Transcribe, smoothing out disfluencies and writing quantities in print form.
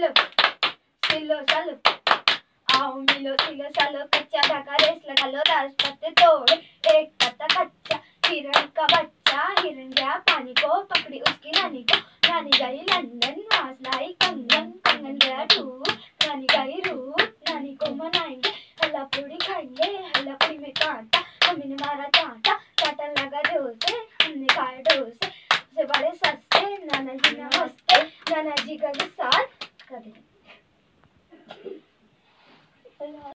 सिलो सिलो सालो, आओ मिलो सिलो सालो, कच्चा ढाका रेस लगा लो, 10 पत्ते तोड़े एक पत्ता कच्चा, हिरण का बच्चा हिरण गया पानी को, पकड़ी उसकी नानी को, नानी गई लंदन वहां से लाई कंगन, कंगन गया दूर, नानी गई रूठ, नानी को मनाएंगे हल्ला पूड़ी खाएंगे, हल्ला पूड़ी में कांटा, मम्मी ने मारा चांटा, चांटा लगा जोर से, हमने खाया डोर से बड़े सस्ते, नाना जी नमस्ते, नाना जी का साथ कर